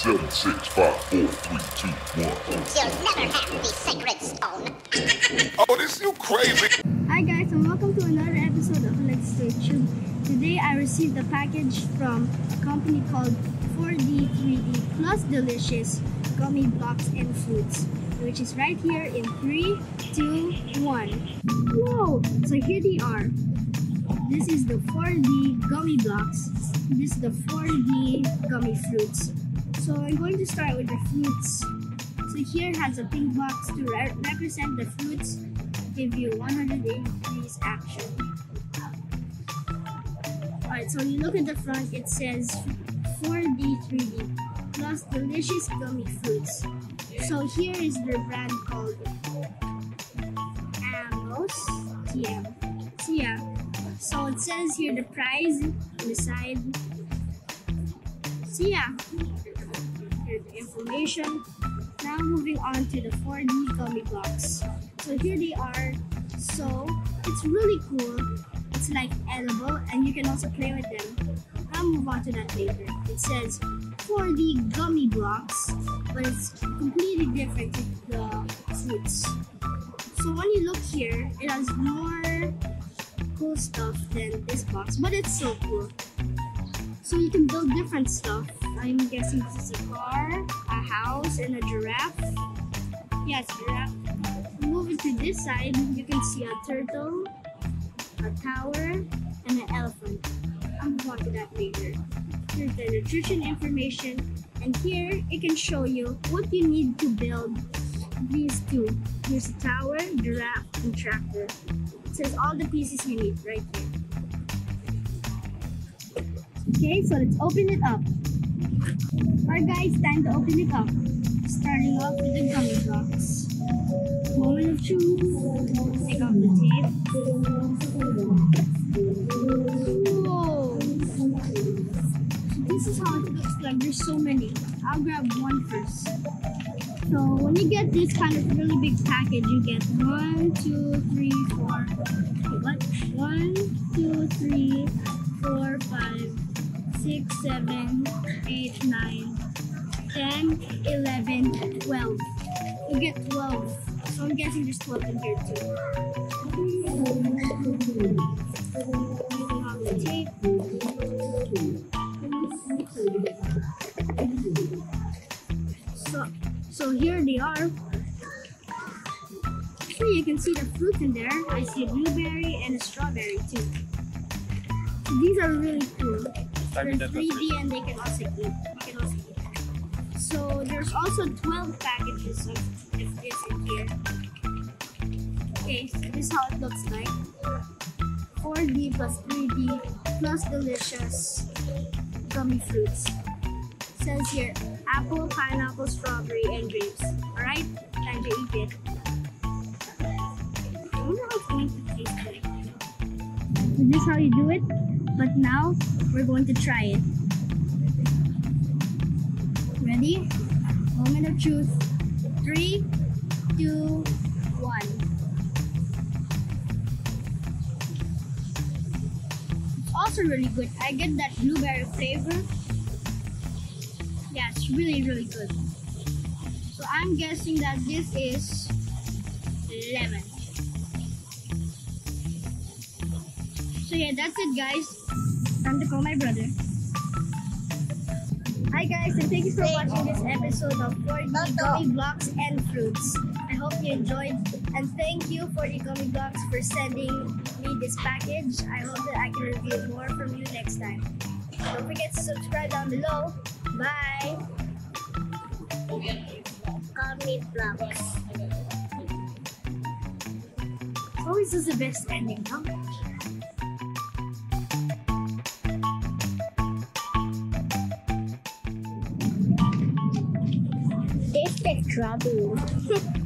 7, 6, 5, 4, 3, 2, 1. You'll never have the sacred stone. Oh, this you crazy. Hi guys, and welcome to another episode of Aleksistoytube. Today I received a package from a company called 4D 3D Plus Delicious Gummy Blocks and Fruits, which is right here in 3, 2, 1. Whoa! So here they are. This is the 4D gummy blocks. This is the 4D gummy fruits. So I'm going to start with the fruits. So here it has a pink box to represent the fruits, give you 180 degrees action. Alright, so you look at the front, it says 4D 3D plus delicious gummy fruits. So here is their brand called Amos. TM. So yeah. So it says here the price on the side. So yeah. Here's the information. Now moving on to the 4D gummy blocks. So here they are. So it's really cool. It's like edible and you can also play with them. I'll move on to that later. It says 4D gummy blocks, but it's completely different to the fruits. So when you look here, it has more cool stuff than this box, but it's so cool. So you can build different stuff. I'm guessing this is a car, a house, and a giraffe. Yeah, it's a giraffe. Moving to this side, you can see a turtle, a tower, and an elephant. I'll move on to that later. Here's the nutrition information, and here it can show you what you need to build these two. Here's a tower, giraffe, and tractor. It says all the pieces you need right here. Okay, so let's open it up. Alright guys, time to open it up. Starting off with the gummy blocks. Moment of truth. Take off the tape. Whoa! This is how it looks like. There's so many. I'll grab one first. So when you get this kind of really big package, you get 1, 2, 3, 4. What? 1, 2, 3, 4, 5, 6, 7, 8, 9, 10, 11, 12. You get 12. So I'm guessing there's 12 in here too. Taking off the tape. So here they are. So you can see the fruit in there. I see a blueberry and a strawberry too. So these are really cool. They're 3D and they can also eat. So there's also 12 packages of this in here. Okay, so this is how it looks like. 4D plus 3D plus delicious gummy fruits. It says here apple, pineapple, strawberry, and grapes. Alright, time to eat it. I wonder how it's going to taste like. So this is how you do it, but now we're going to try it. Ready? Moment of truth. 3, 2, 1. It's also really good. I get that blueberry flavor. Yeah, it's really, really good. So I'm guessing that this is lemon. So yeah, that's it guys. Time to call my brother. Hi guys, and thank you for watching this episode of 4D Gummy Blocks and Fruits. I hope you enjoyed, and thank you 4D Gummy Blocks for sending me this package. I hope that I can review more from you next time. Don't forget to subscribe down below. Bye! Gummy Blocks. Always is the best ending, huh? This is trouble.